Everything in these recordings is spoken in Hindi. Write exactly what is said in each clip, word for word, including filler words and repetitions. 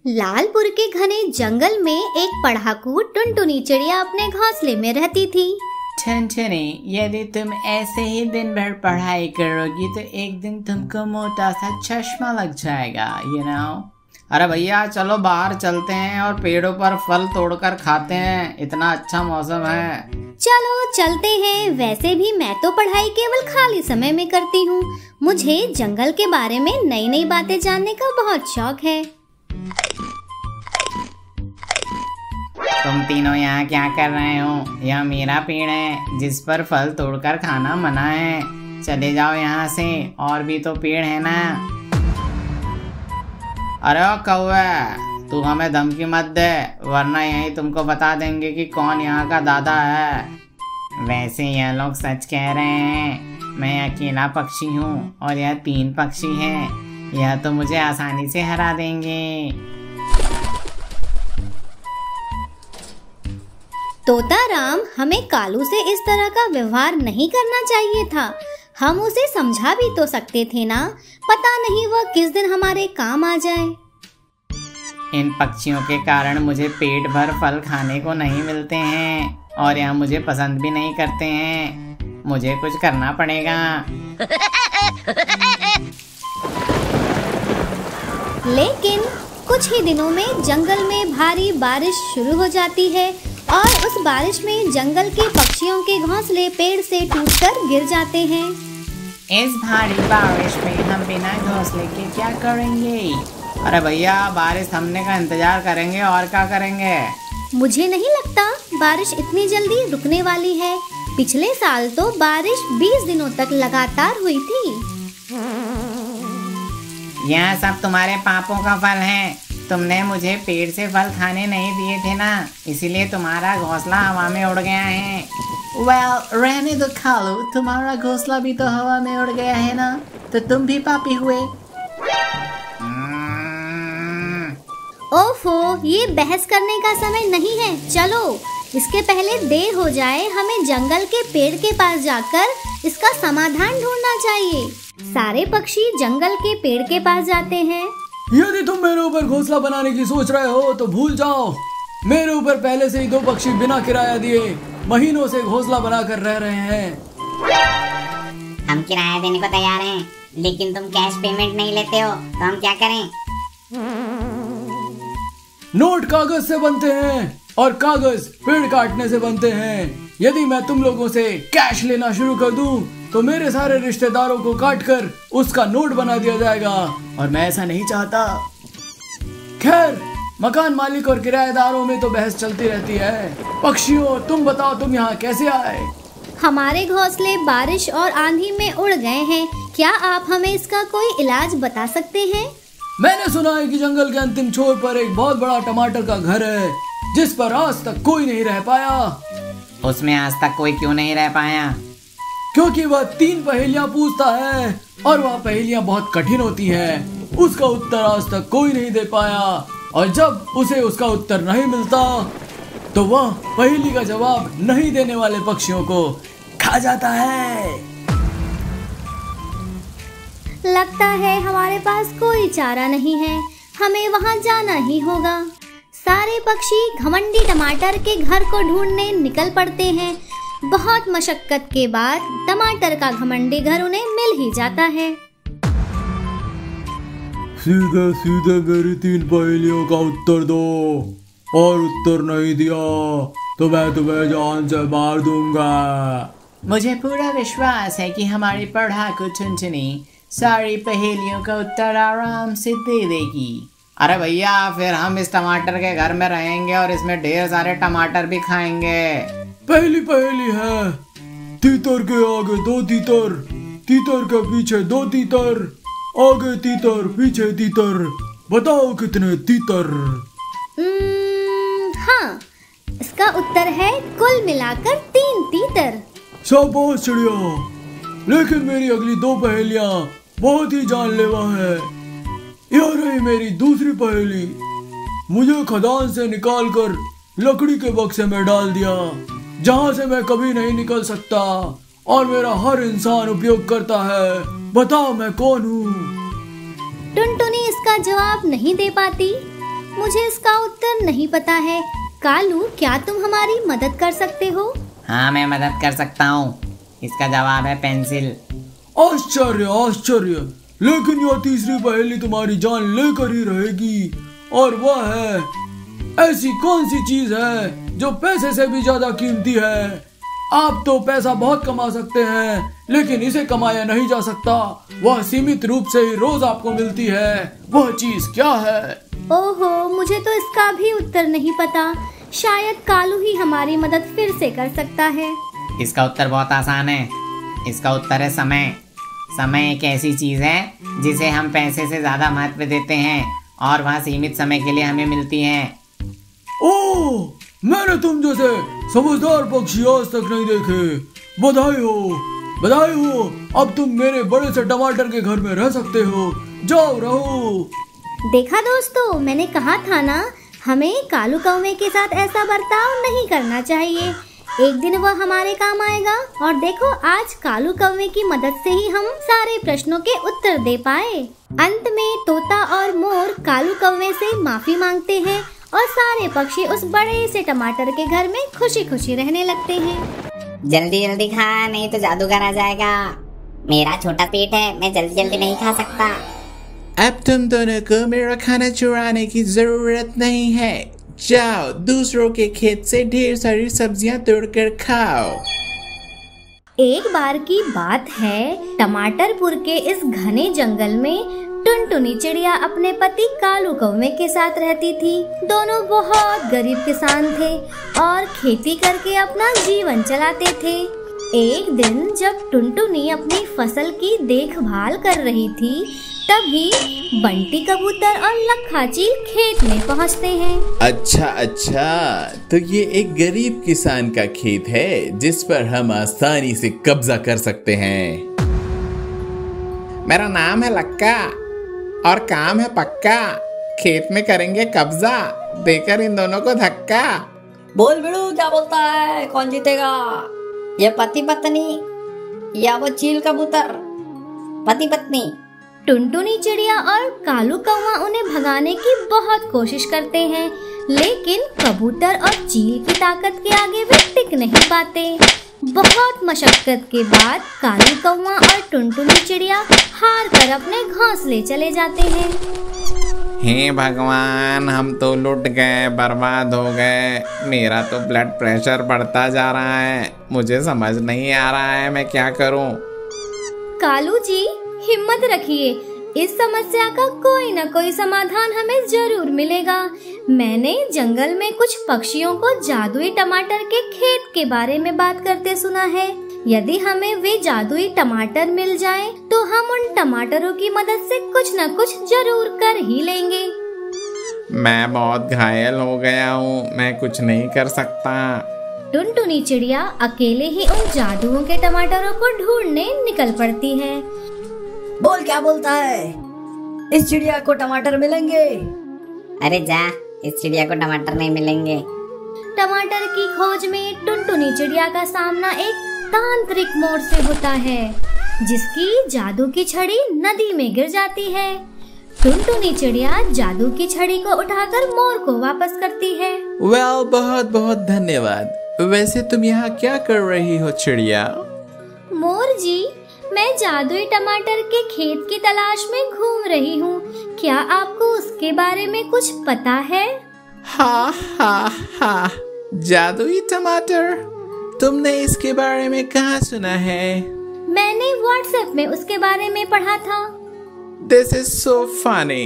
लालपुर के घने जंगल में एक पढ़ाकू टुनटुनी चिड़िया अपने घोंसले में रहती थी। टुनटुनी, यदि तुम ऐसे ही दिन भर पढ़ाई करोगी तो एक दिन तुमको मोटा सा चश्मा लग जाएगा, यू नो। अरे भैया चलो बाहर चलते हैं और पेड़ों पर फल तोड़कर खाते हैं, इतना अच्छा मौसम है। चलो चलते हैं। वैसे भी मैं तो पढ़ाई केवल खाली समय में करती हूँ। मुझे जंगल के बारे में नई नई बातें जानने का बहुत शौक है। तुम तीनों यहाँ क्या कर रहे हो? यह मेरा पेड़ है जिस पर फल तोड़कर खाना मना है। चले जाओ यहाँ से, और भी तो पेड़ है ना। अरे ओ कौवे, तू हमें धमकी मत दे, वरना यहीं तुमको बता देंगे कि कौन यहाँ का दादा है। वैसे यह लोग सच कह रहे हैं। मैं अकेला पक्षी हूँ और यह तीन पक्षी हैं। यह तो मुझे आसानी से हरा देंगे। तोताराम, हमें कालू से इस तरह का व्यवहार नहीं करना चाहिए था। हम उसे समझा भी तो सकते थे ना। पता नहीं वह किस दिन हमारे काम आ जाए। इन पक्षियों के कारण मुझे पेट भर फल खाने को नहीं मिलते हैं और यह मुझे पसंद भी नहीं करते हैं। मुझे कुछ करना पड़ेगा। लेकिन कुछ ही दिनों में जंगल में भारी बारिश शुरू हो जाती है और उस बारिश में जंगल के पक्षियों के घोंसले पेड़ से टूटकर गिर जाते हैं। इस भारी बारिश में हम बिना घोंसले के क्या करेंगे? अरे भैया, बारिश थमने का इंतजार करेंगे और क्या करेंगे। मुझे नहीं लगता बारिश इतनी जल्दी रुकने वाली है। पिछले साल तो बारिश बीस दिनों तक लगातार हुई थी। यह सब तुम्हारे पापों का फल है। तुमने मुझे पेड़ से फल खाने नहीं दिए थे ना, इसीलिए तुम्हारा घोंसला हवा में उड़ गया है। well, रहने दो कालू, तुम्हारा घोंसला भी तो हवा में उड़ गया है ना, तो तुम भी पापी हुए। ओफो, ये बहस करने का समय नहीं है। चलो, इसके पहले देर हो जाए। हमें जंगल के पेड़ के पास जाकर इसका समाधान ढूंढना चाहिए। सारे पक्षी जंगल के पेड़ के पास जाते हैं। यदि तुम मेरे ऊपर घोंसला बनाने की सोच रहे हो तो भूल जाओ। मेरे ऊपर पहले से ही दो पक्षी बिना किराया दिए महीनों से घोंसला बनाकर रह रहे हैं। हम किराया देने को तैयार हैं, लेकिन तुम कैश पेमेंट नहीं लेते हो, तो हम क्या करें? नोट कागज से बनते हैं और कागज पेड़ काटने से बनते हैं। यदि मैं तुम लोगों से कैश लेना शुरू कर दूं, तो मेरे सारे रिश्तेदारों को काटकर उसका नोट बना दिया जाएगा, और मैं ऐसा नहीं चाहता। खैर, मकान मालिक और किराएदारों में तो बहस चलती रहती है। पक्षियों, तुम बताओ, तुम यहाँ कैसे आए? हमारे घोंसले बारिश और आंधी में उड़ गए हैं। क्या आप हमें इसका कोई इलाज बता सकते हैं? मैंने सुना है कि जंगल के अंतिम छोर पर एक बहुत बड़ा टमाटर का घर है, जिस पर आज तक कोई नहीं रह पाया। उसमें आज तक कोई क्यों नहीं रह पाया? क्योंकि वह तीन पहेलियां पूछता है और वह पहेलियां बहुत कठिन होती हैं। उसका उत्तर आज तक कोई नहीं दे पाया, और जब उसे उसका उत्तर नहीं मिलता तो वह पहेली का जवाब नहीं देने वाले पक्षियों को खा जाता है। लगता है हमारे पास कोई चारा नहीं है। हमें वहाँ जाना ही होगा। सारे पक्षी घमंडी टमाटर के घर को ढूंढने निकल पड़ते हैं। बहुत मशक्कत के बाद टमाटर का घमंडी घर उन्हें मिल ही जाता है। सीधे सीधे मेरी तीन पहेलियों का उत्तर दो, और उत्तर नहीं दिया तो मैं तुम्हें जान से मार दूंगा। मुझे पूरा विश्वास है कि हमारी पढ़ाकू टुनटुनी सारी पहेलियों का उत्तर आराम से दे देगी। अरे भैया, फिर हम इस टमाटर के घर में रहेंगे और इसमें ढेर सारे टमाटर भी खाएंगे। पहली पहेली है, तीतर के आगे दो तीतर, तीतर के पीछे दो तीतर, आगे तीतर पीछे तीतर, बताओ कितने तीतर? हाँ, इसका उत्तर है कुल मिलाकर तीन तीतर। शाबाश चिड़िया, लेकिन मेरी अगली दो पहेलियां बहुत ही जानलेवा है। यह रही मेरी दूसरी पहेली। मुझे खदान से निकालकर लकड़ी के बक्से में डाल दिया, जहाँ से मैं कभी नहीं निकल सकता, और मेरा हर इंसान उपयोग करता है। बताओ मैं कौन हूँ? टुनटुनी इसका जवाब नहीं दे पाती। मुझे इसका उत्तर नहीं पता है। कालू, क्या तुम हमारी मदद कर सकते हो? हाँ, मैं मदद कर सकता हूँ। इसका जवाब है पेंसिल। आश्चर्य आश्चर्य, लेकिन यह तीसरी पहेली तुम्हारी जान लेकर ही रहेगी, और वह है ऐसी कौन सी चीज है जो पैसे से भी ज्यादा कीमती है। आप तो पैसा बहुत कमा सकते हैं, लेकिन इसे कमाया नहीं जा सकता। वह सीमित रूप से ही रोज आपको मिलती है। वह चीज क्या है? ओहो, मुझे तो इसका भी उत्तर नहीं पता। शायद कालू ही हमारी मदद फिर से कर सकता है। इसका उत्तर बहुत आसान है। इसका उत्तर है समय। समय एक ऐसी चीज है जिसे हम पैसे से ज्यादा महत्व देते हैं, और वह सीमित समय के लिए हमें मिलती है। ओह, मैंने तुम जैसे समझदार पक्षी आज तक नहीं देखे। बधाई हो, बधाई हो। अब तुम मेरे बड़े से टमाटर के घर में रह सकते हो। जाओ, रहो। देखा दोस्तों, मैंने कहा था ना, हमें कालू कौवे के साथ ऐसा बर्ताव नहीं करना चाहिए। एक दिन वह हमारे काम आएगा। और देखो, आज कालू कौवे की मदद से ही हम सारे प्रश्नों के उत्तर दे पाए। अंत में तोता और मोर कालू कौवे से माफी मांगते हैं, और सारे पक्षी उस बड़े से टमाटर के घर में खुशी खुशी रहने लगते हैं। जल्दी जल्दी खा, नहीं तो जादूगर आ जाएगा। मेरा छोटा पेट है, मैं जल्दी जल्दी नहीं खा सकता। अब तुम दोनों को मेरा खाना चुराने की जरूरत नहीं है। जाओ, दूसरों के खेत से ढेर सारी सब्जियां तोड़कर खाओ। एक बार की बात है, टमाटरपुर के इस घने जंगल में टुनटुनी चिड़िया अपने पति कालू कौवे के साथ रहती थी। दोनों बहुत गरीब किसान थे और खेती करके अपना जीवन चलाते थे। एक दिन जब टुनटुनी अपनी फसल की देखभाल कर रही थी, तभी बंटी कबूतर और लखा चील खेत में पहुंचते हैं। अच्छा अच्छा, तो ये एक गरीब किसान का खेत है जिस पर हम आसानी से कब्जा कर सकते हैं। मेरा नाम है लक्का और काम है पक्का। खेत में करेंगे कब्जा, देकर इन दोनों को धक्का। बोल बिड़ू, क्या बोलता है? कौन जीतेगा, ये पति पत्नी या वो चील कबूतर? पति पत्नी। टुनटुनी चिड़िया और कालू कौवा उन्हें भगाने की बहुत कोशिश करते हैं, लेकिन कबूतर और चील की ताकत के आगे वे टिक नहीं पाते। बहुत मशक्कत के बाद कालू कौवा और टुनटुनी चिड़िया हार कर अपने घोंसले चले जाते हैं। हे भगवान, हम तो लुट गए, बर्बाद हो गए। मेरा तो ब्लड प्रेशर बढ़ता जा रहा है। मुझे समझ नहीं आ रहा है मैं क्या करूं। कालू जी, हिम्मत रखिए, इस समस्या का कोई न कोई समाधान हमें जरूर मिलेगा। मैंने जंगल में कुछ पक्षियों को जादुई टमाटर के खेत के बारे में बात करते सुना है। यदि हमें वे जादुई टमाटर मिल जाएं, तो हम उन टमाटरों की मदद से कुछ न कुछ जरूर कर ही लेंगे। मैं बहुत घायल हो गया हूँ, मैं कुछ नहीं कर सकता। टुनटुनी चिड़िया अकेले ही उन जादुओं के टमाटरों को ढूंढने निकल पड़ती है। बोल, क्या बोलता है? इस चिड़िया को टमाटर मिलेंगे? अरे जा, इस चिड़िया को टमाटर नहीं मिलेंगे। टमाटर की खोज में टुनटुनी चिड़िया का सामना एक तांत्रिक मोर से होता है, जिसकी जादू की छड़ी नदी में गिर जाती है। टुनटुनी चिड़िया जादू की छड़ी को उठाकर मोर को वापस करती है। वेल, बहुत बहुत धन्यवाद। वैसे तुम यहाँ क्या कर रही हो चिड़िया? मोर जी, मैं जादुई टमाटर के खेत की तलाश में घूम रही हूँ। क्या आपको उसके बारे में कुछ पता है? हा हा हा, जादुई टमाटर? तुमने इसके बारे में कहाँ सुना है? मैंने व्हाट्सएप में उसके बारे में पढ़ा था। This is so funny.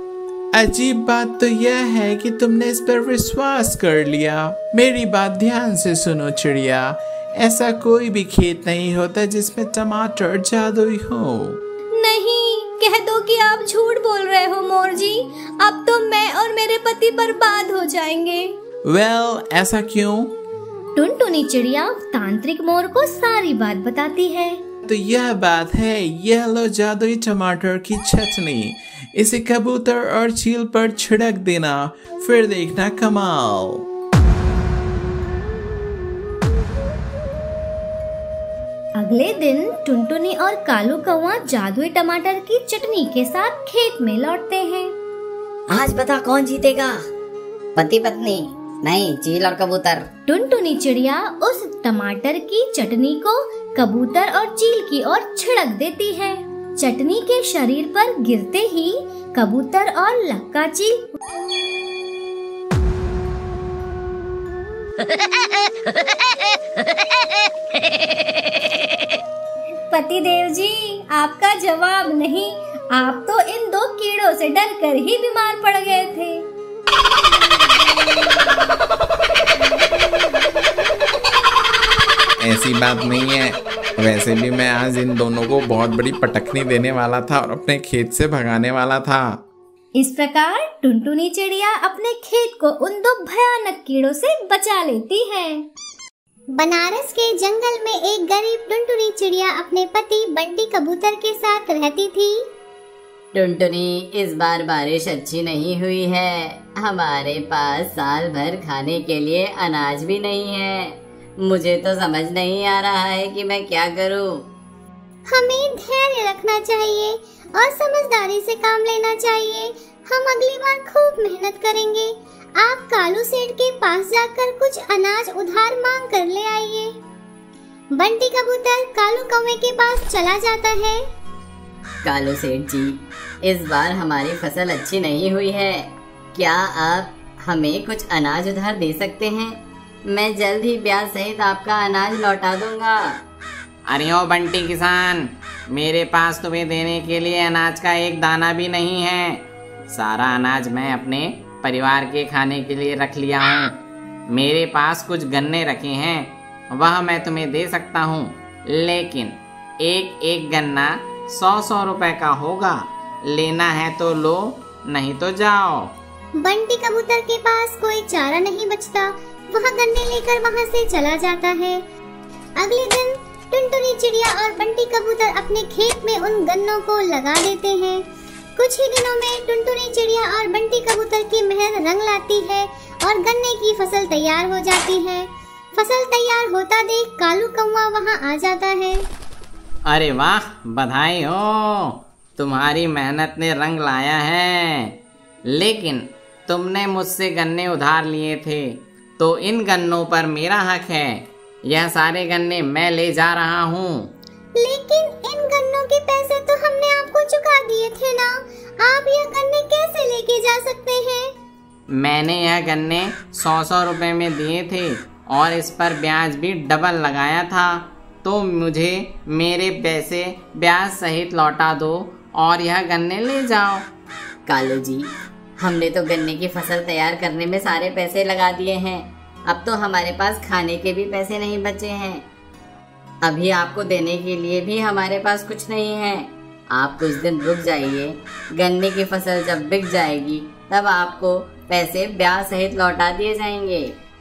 अजीब बात तो यह है कि तुमने इस पर विश्वास कर लिया। मेरी बात ध्यान से सुनो चिड़िया, ऐसा कोई भी खेत नहीं होता जिसमें टमाटर जादुई हो। नहीं, कह दो कि आप झूठ बोल रहे हो मोर जी। अब तो मैं और मेरे पति बर्बाद हो जाएंगे। वेल, well, ऐसा क्यों? टुनटुनी चिड़िया तांत्रिक मोर को सारी बात बताती है। तो यह बात है, यह लो जादुई टमाटर की चटनी। इसे कबूतर और चील पर छिड़क देना, फिर देखना कमाल। अगले दिन टुनटुनी और कालू कौवा जादुई टमाटर की चटनी के साथ खेत में लौटते हैं। आज बता कौन जीतेगा? पति पत्नी नहीं, चील और कबूतर। टुनटुनी चिड़िया उस टमाटर की चटनी को कबूतर और चील की ओर छिड़क देती है। चटनी के शरीर पर गिरते ही कबूतर और लक्का चील पतिदेव जी, आपका जवाब नहीं, आप तो इन दो कीड़ों से डरकर ही बीमार पड़ गए थे। ऐसी बात नहीं है, वैसे भी मैं आज इन दोनों को बहुत बड़ी पटकनी देने वाला था और अपने खेत से भगाने वाला था। इस प्रकार टुनटुनी चिड़िया अपने खेत को उन दो भयानक कीड़ों से बचा लेती है। बनारस के जंगल में एक गरीब टुनटुनी चिड़िया अपने पति बंटी कबूतर के साथ रहती थी। टुनटुनी, इस बार बारिश अच्छी नहीं हुई है। हमारे पास साल भर खाने के लिए अनाज भी नहीं है। मुझे तो समझ नहीं आ रहा है कि मैं क्या करूं। हमें धैर्य रखना चाहिए और समझदारी से काम लेना चाहिए। हम अगली बार खूब मेहनत करेंगे। आप कालू सेठ के पास जाकर कुछ अनाज उधार मांग कर ले आइए। बंटी कबूतर कालू कौवे के पास चला जाता है। कालू सेठ जी, इस बार हमारी फसल अच्छी नहीं हुई है। क्या आप हमें कुछ अनाज उधार दे सकते हैं? मैं जल्द ही ब्याज सहित आपका अनाज लौटा दूंगा। अरे ओ बंटी किसान, मेरे पास तुम्हें देने के लिए अनाज का एक दाना भी नहीं है। सारा अनाज मैं अपने परिवार के खाने के लिए रख लिया हूँ। मेरे पास कुछ गन्ने रखे हैं, वह मैं तुम्हें दे सकता हूँ, लेकिन एक एक गन्ना सौ सौ रुपए का होगा। लेना है तो लो, नहीं तो जाओ। बंटी कबूतर के पास कोई चारा नहीं बचता। वह गन्ने लेकर वहाँ से चला जाता है। अगले दिन टुनटुनी चिड़िया और बंटी कबूतर अपने खेत में उन गन्नों को लगा देते हैं। कुछ ही दिनों में टुनटुनी चिड़िया और बंटी कबूतर की मेहनत रंग लाती है और गन्ने की फसल तैयार हो जाती है। फसल तैयार होता देख कालू कौवा वहाँ आ जाता है। अरे वाह, बधाई हो, तुम्हारी मेहनत ने रंग लाया है। लेकिन तुमने मुझसे गन्ने उधार लिए थे, तो इन गन्नों पर मेरा हक है। यह सारे गन्ने मैं ले जा रहा हूँ। लेकिन इन गन्नों के पैसे तो हमने आपको चुका दिए थे ना। आप यह गन्ने कैसे लेके जा सकते हैं? मैंने यह गन्ने सौ सौ रुपए में दिए थे और इस पर ब्याज भी डबल लगाया था। तो मुझे मेरे पैसे ब्याज सहित लौटा दो और यह गन्ने ले जाओ। कालू जी, हमने तो गन्ने की फसल तैयार करने में सारे पैसे लगा दिए हैं। अब तो हमारे पास खाने के भी पैसे नहीं बचे हैं। अभी आपको देने के लिए भी हमारे पास कुछ नहीं है। आप कुछ दिन रुक जाइए। गन्ने की फसल जब बिक जाएगी तब आपको पैसे ब्याज सहित लौटा दिए जाएंगे।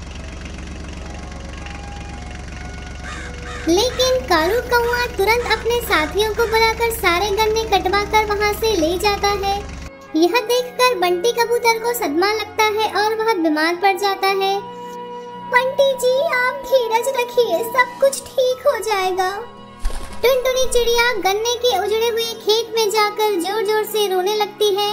लेकिन कालू कौवा तुरंत अपने साथियों को बुलाकर सारे गन्ने कटवा कर वहाँ से ले जाता है। यह देखकर बंटी कबूतर को सदमा लगता है और वह बीमार पड़ जाता है। बंटी जी, आप धीरज रखिए, सब कुछ ठीक हो जाएगा। टुनटुनी चिड़िया गन्ने के उजड़े हुए खेत में जाकर जोर जोर से रोने लगती है।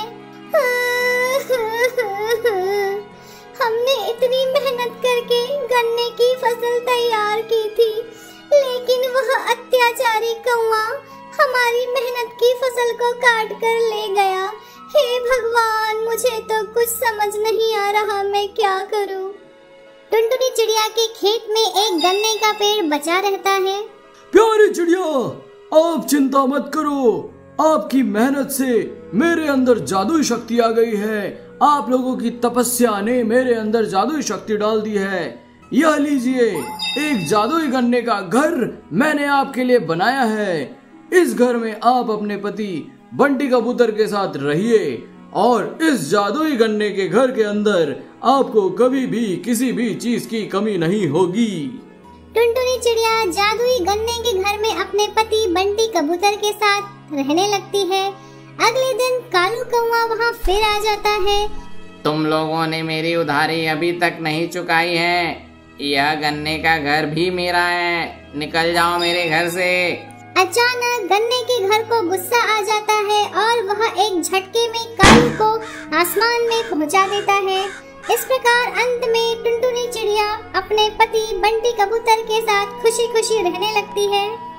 हमने इतनी मेहनत करके गन्ने की फसल तैयार की थी, लेकिन वह अत्याचारी कौवा हमारी मेहनत की फसल को काट कर ले गया। हे भगवान, मुझे तो कुछ समझ नहीं आ रहा, मैं क्या करूं? टुनटुनी चिड़िया के खेत में एक गन्ने का पेड़ बचा रहता है। प्यारी चिड़िया, आप चिंता मत करो। आपकी मेहनत से मेरे अंदर जादुई शक्ति आ गई है। आप लोगों की तपस्या ने मेरे अंदर जादुई शक्ति डाल दी है। यह लीजिए, एक जादुई गन्ने का घर मैंने आपके लिए बनाया है। इस घर में आप अपने पति बंटी कबूतर के साथ रहिए और इस जादुई गन्ने के घर के अंदर आपको कभी भी किसी भी चीज की कमी नहीं होगी। टुनटुनी चिड़िया जादुई गन्ने के घर में अपने पति बंटी कबूतर के साथ रहने लगती है। अगले दिन कालू कौवा वहाँ फिर आ जाता है। तुम लोगों ने मेरी उधारी अभी तक नहीं चुकाई है। यह गन्ने का घर भी मेरा है, निकल जाओ मेरे घर से। अचानक गन्ने के घर को गुस्सा आ जाता है और वह एक झटके में कालू को आसमान में पहुंचा देता है। इस प्रकार अंत में टुनटुनी चिड़िया अपने पति बंटी कबूतर के साथ खुशी खुशी रहने लगती है।